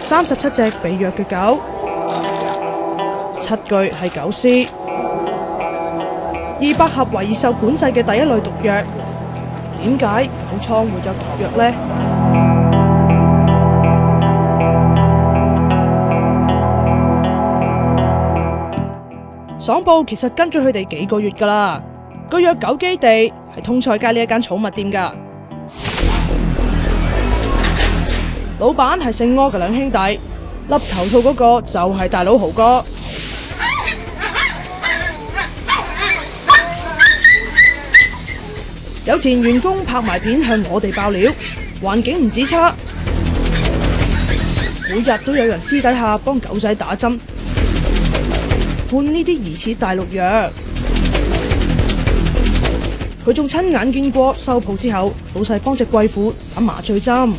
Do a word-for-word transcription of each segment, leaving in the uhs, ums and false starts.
三十七隻被虐嘅狗，七具係狗屍，二百盒懷疑受管制嘅第一類毒藥。點解狗倉會有毒藥呢？爽報其實跟咗佢哋幾個月㗎啦。個虐狗基地係通菜街呢一間寵物店㗎，老闆係姓柯嘅兩兄弟，笠頭套嗰個就係大佬豪哥。有前員工拍埋片向我哋爆料，環境唔止差，每日都有人私底下幫狗仔打針，換呢啲疑似大陸藥。佢仲親眼見過收鋪之後，老細幫隻貴婦打麻醉針。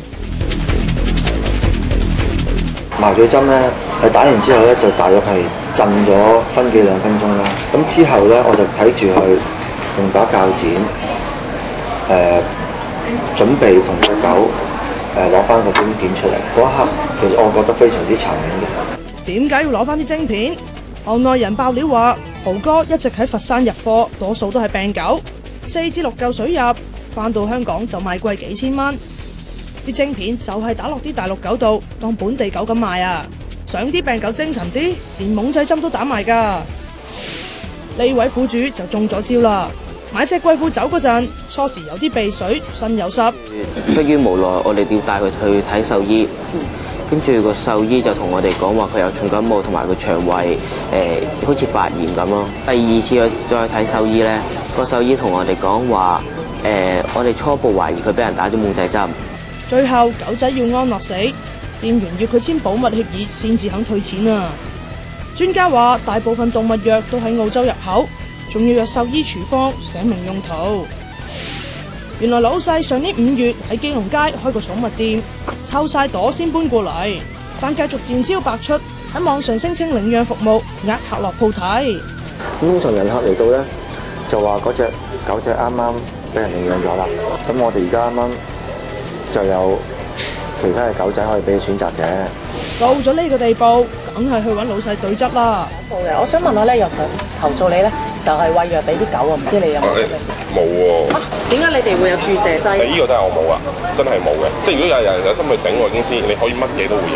麻醉針咧，係打完之後咧，就大約係震咗分幾兩分鐘啦。咁之後咧，我就睇住佢用把鉸剪，誒、呃、準備同隻狗誒攞翻個晶片出嚟。嗰一刻，其實我覺得非常之殘忍嘅。 點解要攞翻啲晶片？行內人爆料話，豪哥一直喺佛山入貨，多數都係病狗，四至六嚿水入，翻到香港就賣貴幾千蚊。啲晶片就係打落啲大陸狗度，當本地狗咁賣啊！想啲病狗精神啲，連懵仔針都打埋㗎。呢位苦主就中咗招啦！買隻貴婦走嗰陣，初時有啲鼻水，身有濕， 迫於無奈，我哋要帶佢去睇獸醫。跟住個獸醫就同我哋講話，佢有重感冒同埋個腸胃誒、呃、好似發炎咁咯。第二次去再睇獸醫咧，個獸醫同我哋講話誒，我哋初步懷疑佢俾人打咗懵仔針。 最後狗仔要安樂死，店員要佢簽保密協議先至肯退錢啊！專家話，大部分動物藥都喺澳洲入口，仲要有獸醫處方寫明用途。原來老細上年五月喺基隆街開個寵物店，湊晒朵先搬過嚟，但繼續賤招百出，喺網上聲稱領養服務，呃客落鋪睇。 通常人客嚟到咧，就話嗰隻狗仔啱啱俾人領養咗啦。咁我哋而家啱啱就有其他嘅狗仔可以俾你選擇嘅。 到咗呢個地步，梗係去揾老細對質啦。 好嘅，我想問下咧，有投訴你咧，就係餵藥俾啲狗啊，唔知你有冇咁嘅事？ 冇喎。 點解你哋會有注射劑？ 呢個真係我冇啊，真係冇嘅。即係如果有人有心去整我公司，你可以乜嘢都會有。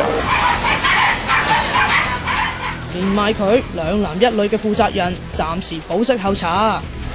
連埋佢兩男一女嘅負責人，暫時保釋候查。